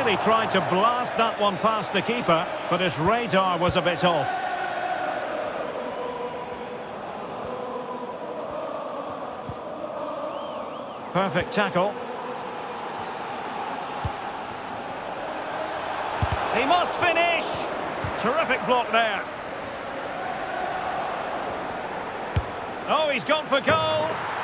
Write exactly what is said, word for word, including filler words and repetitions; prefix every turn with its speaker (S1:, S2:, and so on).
S1: really tried to blast that one past the keeper, but his radar was a bit off. Perfect tackle. He must finish! Terrific block there. Oh, he's gone for goal!